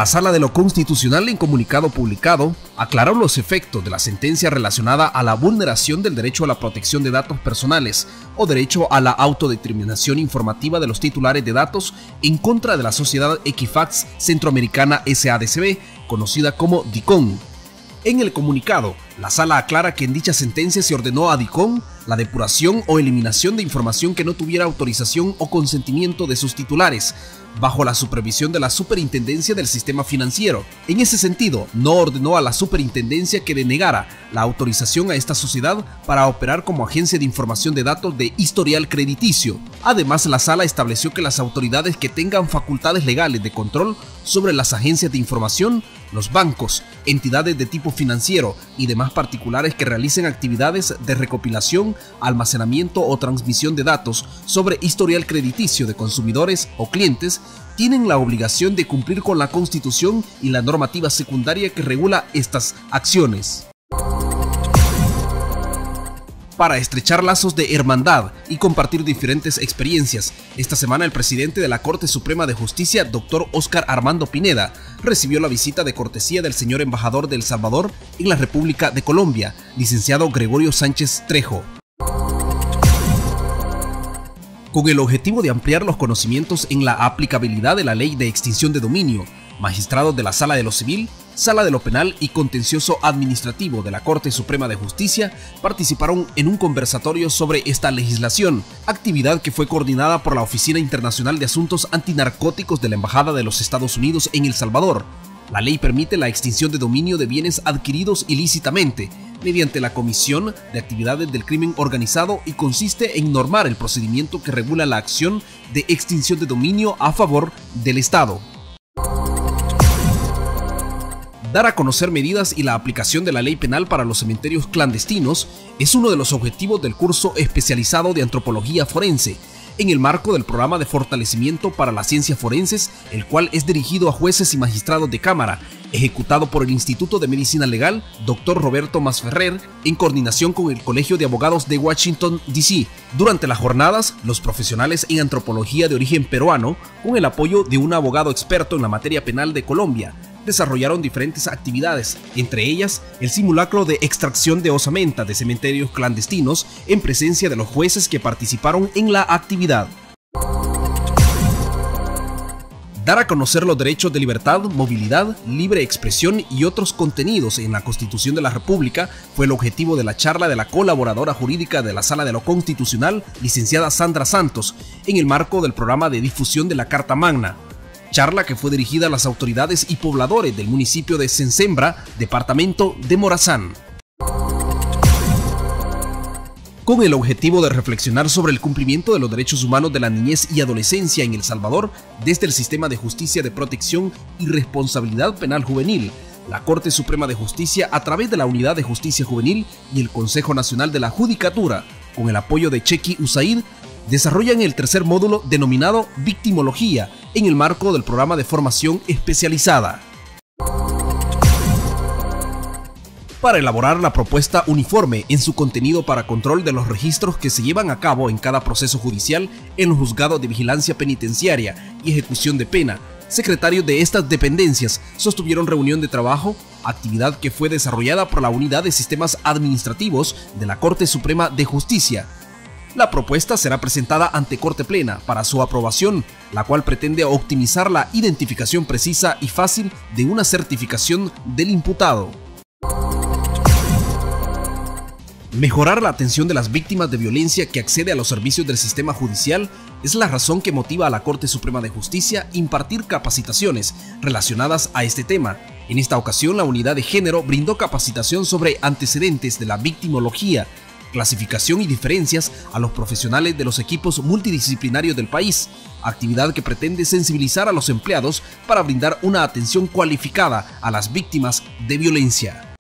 La Sala de lo Constitucional, en comunicado publicado, aclaró los efectos de la sentencia relacionada a la vulneración del derecho a la protección de datos personales o derecho a la autodeterminación informativa de los titulares de datos en contra de la sociedad Equifax Centroamericana SADCB, conocida como DICON. En el comunicado, la Sala aclara que en dicha sentencia se ordenó a DICON la depuración o eliminación de información que no tuviera autorización o consentimiento de sus titulares, bajo la supervisión de la Superintendencia del Sistema Financiero. En ese sentido, no ordenó a la Superintendencia que denegara la autorización a esta sociedad para operar como agencia de información de datos de historial crediticio. Además, la Sala estableció que las autoridades que tengan facultades legales de control sobre las agencias de información, los bancos, entidades de tipo financiero y demás particulares que realicen actividades de recopilación, almacenamiento o transmisión de datos sobre historial crediticio de consumidores o clientes, tienen la obligación de cumplir con la Constitución y la normativa secundaria que regula estas acciones. Para estrechar lazos de hermandad y compartir diferentes experiencias, esta semana el presidente de la Corte Suprema de Justicia, Dr. Óscar Armando Pineda, recibió la visita de cortesía del señor embajador de El Salvador en la República de Colombia, licenciado Gregorio Sánchez Trejo. Con el objetivo de ampliar los conocimientos en la aplicabilidad de la Ley de Extinción de Dominio, magistrados de la Sala de lo Civil, Sala de lo Penal y Contencioso Administrativo de la Corte Suprema de Justicia participaron en un conversatorio sobre esta legislación, actividad que fue coordinada por la Oficina Internacional de Asuntos Antinarcóticos de la Embajada de los Estados Unidos en El Salvador. La ley permite la extinción de dominio de bienes adquiridos ilícitamente mediante la comisión de actividades del crimen organizado y consiste en normar el procedimiento que regula la acción de extinción de dominio a favor del Estado. Dar a conocer medidas y la aplicación de la ley penal para los cementerios clandestinos es uno de los objetivos del curso especializado de antropología forense, en el marco del programa de fortalecimiento para las ciencias forenses, el cual es dirigido a jueces y magistrados de cámara, ejecutado por el Instituto de Medicina Legal Dr. Roberto Masferrer, en coordinación con el Colegio de Abogados de Washington, D.C. Durante las jornadas, los profesionales en antropología de origen peruano, con el apoyo de un abogado experto en la materia penal de Colombia, desarrollaron diferentes actividades, entre ellas el simulacro de extracción de osamenta de cementerios clandestinos en presencia de los jueces que participaron en la actividad. Dar a conocer los derechos de libertad, movilidad, libre expresión y otros contenidos en la Constitución de la República fue el objetivo de la charla de la colaboradora jurídica de la Sala de lo Constitucional, licenciada Sandra Santos, en el marco del programa de difusión de la Carta Magna. Charla que fue dirigida a las autoridades y pobladores del municipio de Sensembra, departamento de Morazán. Con el objetivo de reflexionar sobre el cumplimiento de los derechos humanos de la niñez y adolescencia en El Salvador desde el sistema de justicia de protección y responsabilidad penal juvenil, la Corte Suprema de Justicia, a través de la Unidad de Justicia Juvenil y el Consejo Nacional de la Judicatura, con el apoyo de Chequi USAID, desarrollan el tercer módulo denominado Victimología en el marco del programa de formación especializada. Para elaborar la propuesta uniforme en su contenido para control de los registros que se llevan a cabo en cada proceso judicial en los juzgados de vigilancia penitenciaria y ejecución de pena, secretarios de estas dependencias sostuvieron reunión de trabajo, actividad que fue desarrollada por la Unidad de Sistemas Administrativos de la Corte Suprema de Justicia. La propuesta será presentada ante Corte Plena para su aprobación, la cual pretende optimizar la identificación precisa y fácil de una certificación del imputado. Mejorar la atención de las víctimas de violencia que accede a los servicios del sistema judicial es la razón que motiva a la Corte Suprema de Justicia impartir capacitaciones relacionadas a este tema. En esta ocasión, la Unidad de Género brindó capacitación sobre antecedentes de la victimología, clasificación y diferencias a los profesionales de los equipos multidisciplinarios del país, actividad que pretende sensibilizar a los empleados para brindar una atención cualificada a las víctimas de violencia.